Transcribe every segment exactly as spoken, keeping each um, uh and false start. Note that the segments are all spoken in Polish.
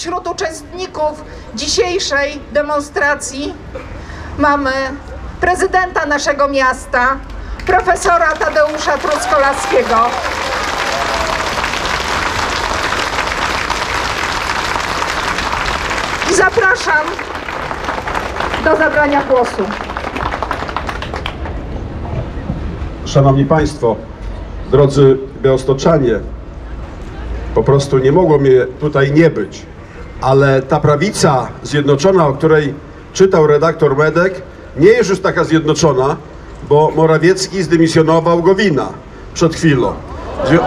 wśród uczestników dzisiejszej demonstracji mamy prezydenta naszego miasta, profesora Tadeusza Truskolaskiego. I zapraszam do zabrania głosu. Szanowni Państwo, drodzy białostoczanie, po prostu nie mogło mnie tutaj nie być, ale ta prawica zjednoczona, o której czytał redaktor Medek, nie jest już taka zjednoczona, bo Morawiecki zdymisjonował Gowina przed chwilą. W, zwi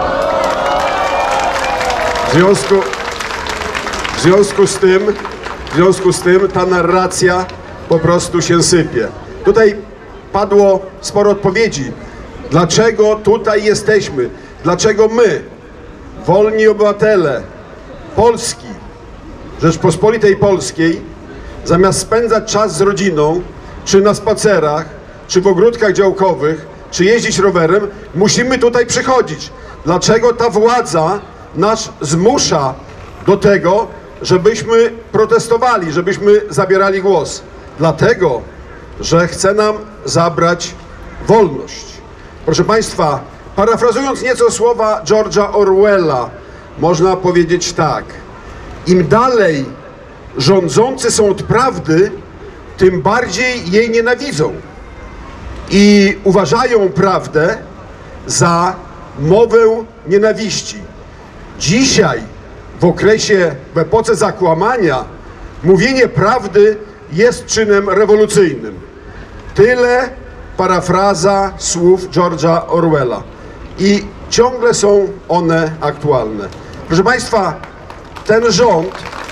w, związku, w, związku z tym, w związku z tym ta narracja po prostu się sypie. Tutaj padło sporo odpowiedzi. Dlaczego tutaj jesteśmy? Dlaczego my, wolni obywatele Polski, Rzeczpospolitej Polskiej, zamiast spędzać czas z rodziną, czy na spacerach, czy w ogródkach działkowych, czy jeździć rowerem, musimy tutaj przychodzić? Dlaczego ta władza nas zmusza do tego, żebyśmy protestowali, żebyśmy zabierali głos? Dlatego, że chce nam zabrać wolność. Proszę Państwa, parafrazując nieco słowa George'a Orwella, można powiedzieć tak: im dalej rządzący są od prawdy, tym bardziej jej nienawidzą i uważają prawdę za mowę nienawiści. Dzisiaj, w okresie, w epoce zakłamania, mówienie prawdy jest czynem rewolucyjnym. Tyle parafraza słów George'a Orwella. I ciągle są one aktualne. Proszę Państwa, ten rząd,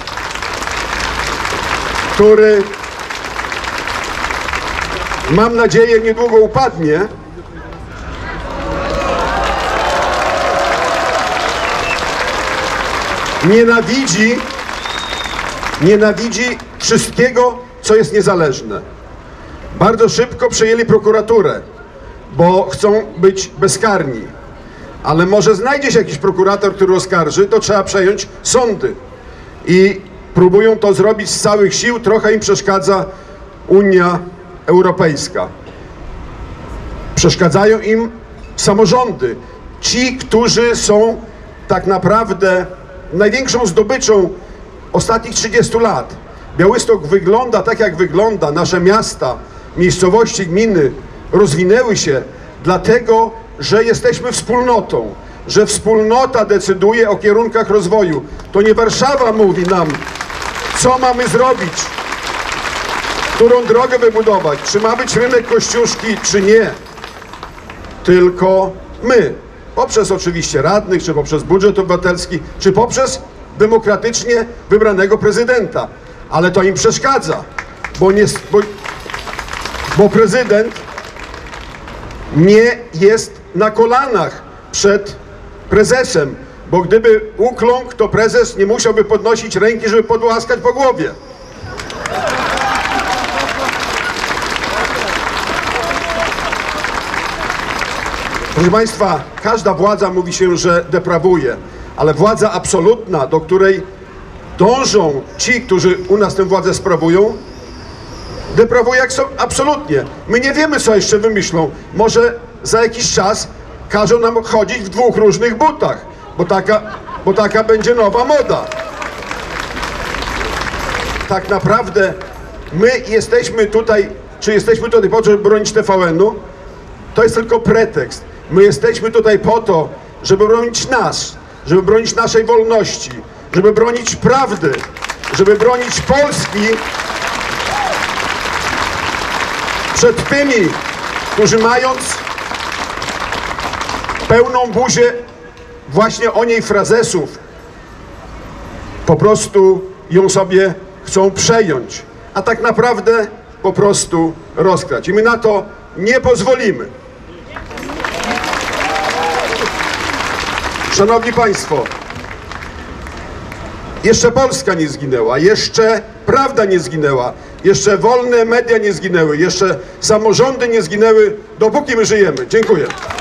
który, mam nadzieję, niedługo upadnie, nienawidzi, nienawidzi wszystkiego, co jest niezależne. Bardzo szybko przejęli prokuraturę, bo chcą być bezkarni. Ale może znajdzie się jakiś prokurator, który oskarży, to trzeba przejąć sądy. I próbują to zrobić z całych sił, trochę im przeszkadza Unia Europejska. Przeszkadzają im samorządy. Ci, którzy są tak naprawdę największą zdobyczą ostatnich trzydziestu lat. Białystok wygląda tak, jak wygląda. Nasze miasta, miejscowości, gminy rozwinęły się dlatego, że jesteśmy wspólnotą, że wspólnota decyduje o kierunkach rozwoju. To nie Warszawa mówi nam, co mamy zrobić, którą drogę wybudować, czy ma być rynek Kościuszki, czy nie. Tylko my, poprzez oczywiście radnych, czy poprzez budżet obywatelski, czy poprzez demokratycznie wybranego prezydenta. Ale to im przeszkadza, bo, nie, bo, bo prezydent nie jest na kolanach przed prezesem, bo gdyby ukląkł, to prezes nie musiałby podnosić ręki, żeby podłaskać po głowie. Proszę Państwa, każda władza mówi się, że deprawuje, ale władza absolutna, do której dążą ci, którzy u nas tę władzę sprawują, deprawuje absolutnie. My nie wiemy, co jeszcze wymyślą. Może za jakiś czas każą nam chodzić w dwóch różnych butach, bo taka, bo taka będzie nowa moda. Tak naprawdę my jesteśmy tutaj, czy jesteśmy tutaj po to, żeby bronić T V N-u? To jest tylko pretekst. My jesteśmy tutaj po to, żeby bronić nas, żeby bronić naszej wolności, żeby bronić prawdy, żeby bronić Polski przed tymi, którzy mając pełną buzię właśnie o niej frazesów, po prostu ją sobie chcą przejąć, a tak naprawdę po prostu rozkrać. I my na to nie pozwolimy. Szanowni Państwo, jeszcze Polska nie zginęła, jeszcze prawda nie zginęła, jeszcze wolne media nie zginęły, jeszcze samorządy nie zginęły, dopóki my żyjemy. Dziękuję.